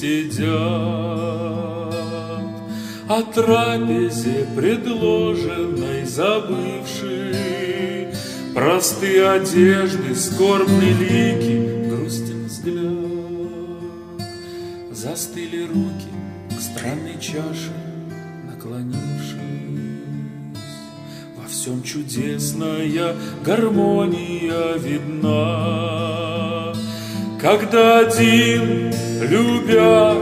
сидят, о трапезе предложенной забывши, простые одежды, скорбные лики, грустен взгляд. Застыли руки к странной чаше, наклонившись. Во всем чудесная гармония видна, когда один, любя,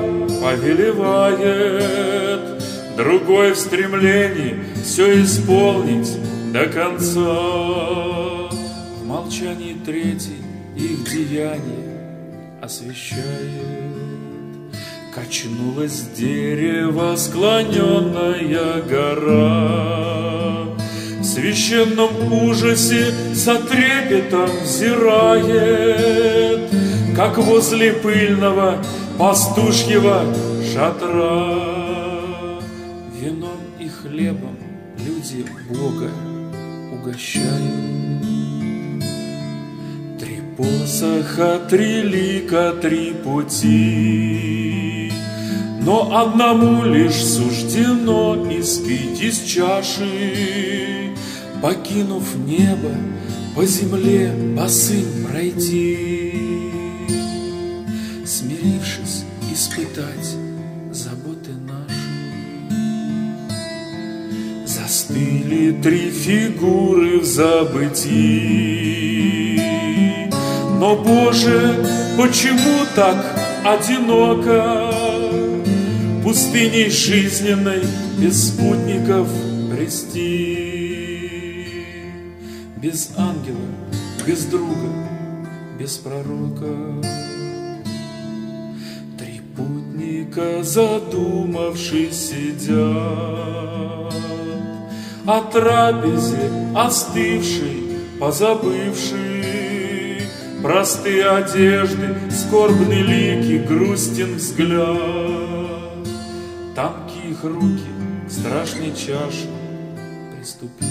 повелевает, другой в стремлении все исполнить до конца. В молчании третий их деяние освещает. Качнулось дерево, склоненная гора, в священном ужасе со трепетом взирает, как возле пыльного пастушьего шатра. Вином и хлебом люди Бога угощают. Три посоха, три лика, три пути, но одному лишь суждено испить из чаши, покинув небо, по земле босым пройти, смирившись, испытать заботы наши. Застыли три фигуры в забытии, но, Боже, почему так одиноко пустыней жизненной без спутников брести? Без ангела, без друга, без пророка. Три путника, задумавшись, сидят, о трапезе остывшей, позабывшей, простые одежды, скорбные лики, грустен взгляд. Тонкие их руки к страшной чаше приступили.